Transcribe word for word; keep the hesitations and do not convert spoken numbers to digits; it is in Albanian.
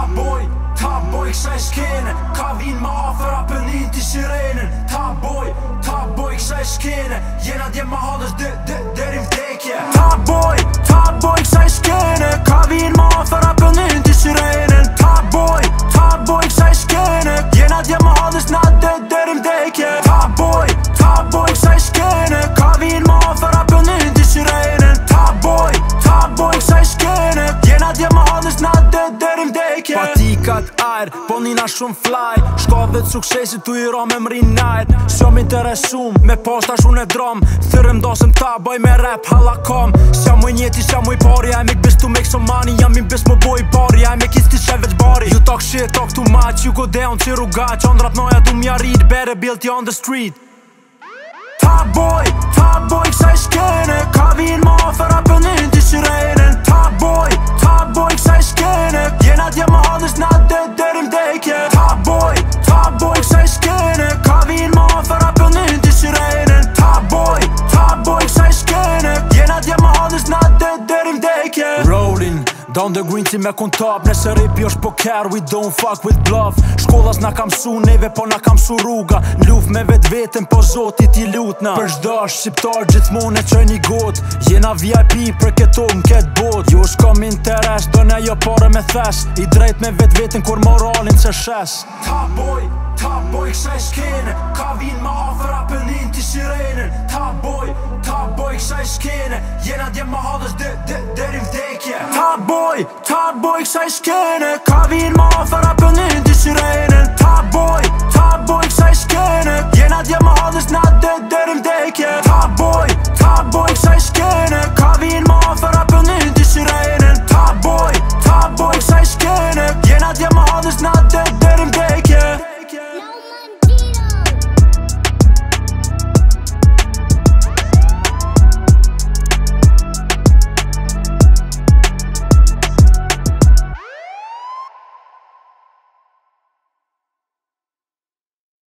𝗙𝗍, 𝗙𝗍 kësaj skene, ka vin ma afer apën in t'i sirenën. 𝗙𝗍, 𝗙𝗍 kësaj skene, jena dje ma hadës deri vdekje. 𝗙𝗍, 𝗙𝗍 kësaj skene, ka vin ma afer apën in t'i sirenën. 𝗙𝗍, 𝗙𝗍 kësaj skene, jena dje ma hadës na deri vdekje. 𝗙𝗍, 𝗙𝗍 kësaj skene, ka vin ma afer apën in t'i sirenën. 𝗙𝗍, 𝗙𝗍 kësaj skene, jena dje ma hadës na deri vdekje. Patikat ajr, po nina shumë fly, shkove të suksesit tu i ro me mri najt. S'jo m'interesum, me posta shun e drom, thyrëm dosëm ta boj me rap halakom. S'ja muj njeti, s'ja muj pari, I make bis to make some money, jam i bis më boj pari, I make qisti qe veç bari. You talk shit, talk too much, you go down si rruga, qandrat noja du m'ja rrit, better build you on the street. 𝗙𝗍, 𝗙𝗍 kësaj skene, ka vin ma afer apën in t'i sirenën. 𝗙𝗍, 𝗙𝗍 kësaj skene, jena dje ma hadës na deri vdekje. 𝗙𝗍, 𝗙𝗍 kësaj skene, ka vin ma afer apën in t'i sirenën. 𝗙𝗍, 𝗙𝗍 kësaj skene, jena dje ma hadës na deri vdekje. Rolling down the green si me kun top, nëse ripi është poker, we don't fuck with bluff. Shkollas na kam su neve, po na kam su rruga, n'luft me vet vetën, po zotit i lutna. Për çdo shqiptar gjithmonë e qoj një got, jena V I P për këto n'ket bot. Jo s'kam interes, do ne jo pare me thes, i drejt me vet vetën kur moralin se shes. 𝗙𝗍, 𝗙𝗍 kësaj skene, ka vin ma afer apën in t'i sirenën. 𝗙𝗍, 𝗙𝗍 kësaj skene, jena dje ma hadës deri vdekje. 𝗙𝗍, 𝗙𝗍 kësaj skene, ka vin ma afer apën in t'i sirenën. 𝗙𝗍, 𝗙𝗍 kësaj skene, jena dje ma hadës na